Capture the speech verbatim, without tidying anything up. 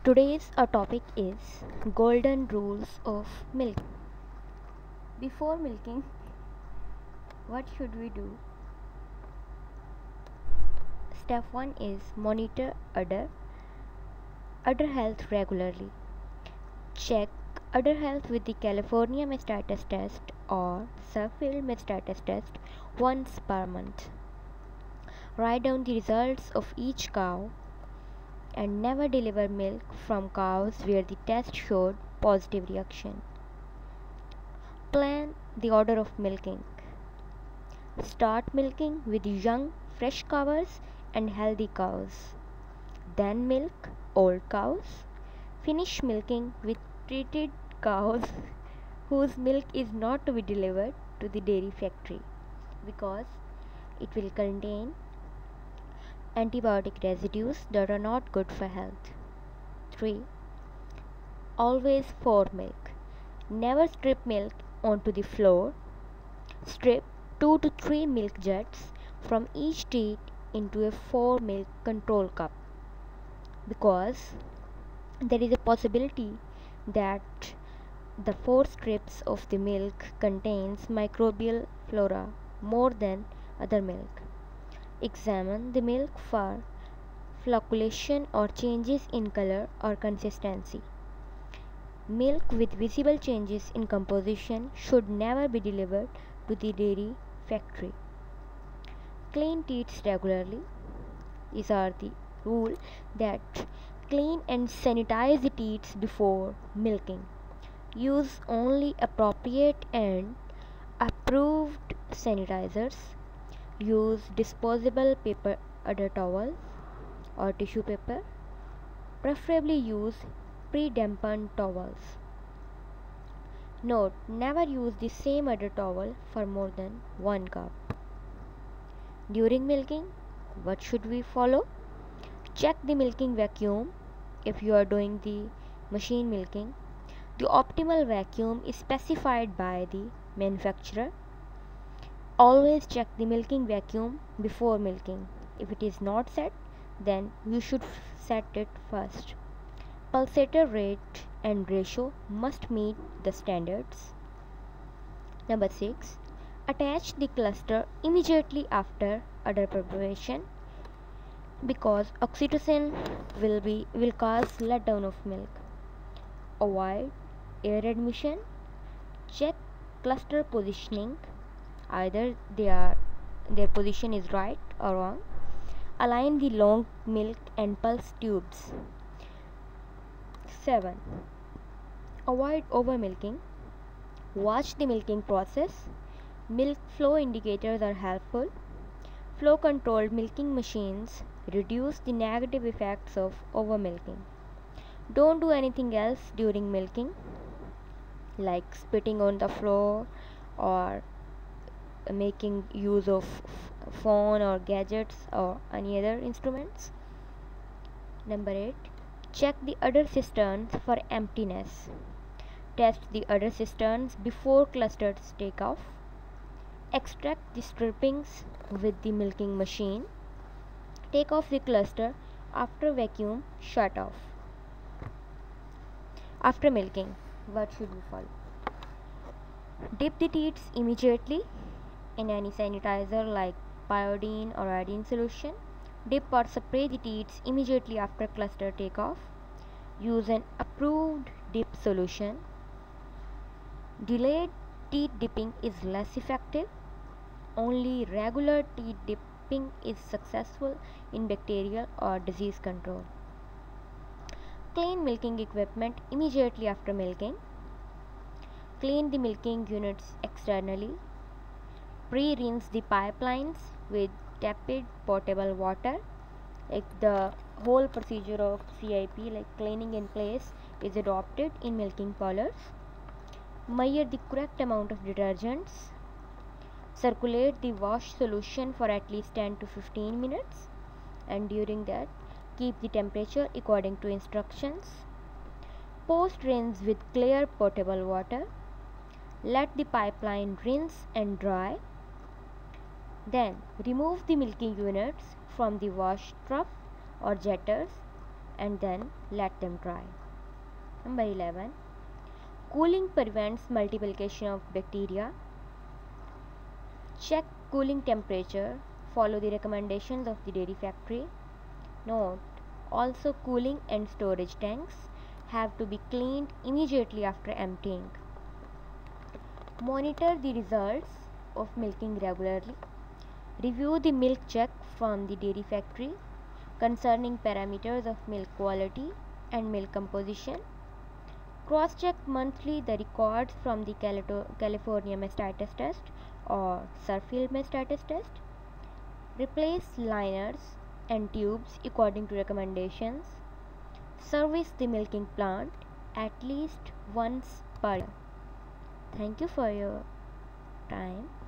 Today's our topic is golden rules of milk. Before milking, what should we do? Step one is monitor udder udder health regularly. Check udder health with the California mastitis test or Suffield mastitis test once per month. Write down the results of each cow and never deliver milk from cows where the test showed positive reaction. Plan the order of milking. Start milking with young, fresh cows and healthy cows. Then milk old cows. Finish milking with treated cows whose milk is not to be delivered to the dairy factory because it will contain antibiotic residues that are not good for health. three. Always pour milk. Never strip milk onto the floor. Strip two to three milk jugs from each teat into a four milk control cup because there is a possibility that the four strips of the milk contains microbial flora more than other milk. Examine the milk for flocculation or changes in color or consistency. Milk with visible changes in composition should never be delivered to the dairy factory. Clean teats regularly. These are the rule that clean and sanitize the teats before milking. Use only appropriate and approved sanitizers. Use disposable paper udder towels or tissue paper. Preferably use pre-dampened towels. Note: never use the same udder towel for more than one cup. During milking, what should we follow? Check the milking vacuum if you are doing the machine milking. The optimal vacuum is specified by the manufacturer. Always check the milking vacuum before milking. If it is not set, then you should set it first. Pulsator rate and ratio must meet the standards. Number six. Attach the cluster immediately after udder preparation because oxytocin will be will cause letdown of milk. Avoid air admission. Check cluster positioning. Either they are their position is right or wrong. Align the long milk and pulse tubes. seven. Avoid over milking. Watch the milking process. Milk flow indicators are helpful. Flow controlled milking machines reduce the negative effects of over milking. Don't do anything else during milking like spitting on the floor or making use of phone or gadgets or any other instruments. Number eight. Check the udder cisterns for emptiness. Test the udder cisterns before clusters take off. Extract the strippings with the milking machine. Take off the cluster after vacuum shut off. After milking, what should we follow? Dip the teats immediately in any sanitizer like iodine or iodine solution. Dip or spray the teats immediately after cluster takeoff. Use an approved dip solution. Delayed teat dipping is less effective. Only regular teat dipping is successful in bacterial or disease control. Clean milking equipment immediately after milking. Clean the milking units externally. Pre-rinse the pipelines with tepid potable water. Like the whole procedure of C I P, like cleaning in place, is adopted in milking parlors. Measure the correct amount of detergents. Circulate the wash solution for at least ten to fifteen minutes, and during that keep the temperature according to instructions. Post rinse with clear potable water. Let the pipeline rinse and dry. Then remove the milking units from the wash trough or jetters and then let them dry. Number eleven. Cooling prevents multiplication of bacteria. Check cooling temperature. Follow the recommendations of the dairy factory. Note: also cooling and storage tanks have to be cleaned immediately after emptying. Monitor the results of milking regularly. Review the milk check from the dairy factory concerning parameters of milk quality and milk composition. Cross-check monthly the records from the California mastitis test or Suffield mastitis test. Replace liners and tubes according to recommendations. Service the milking plant at least once per year. Thank you for your time.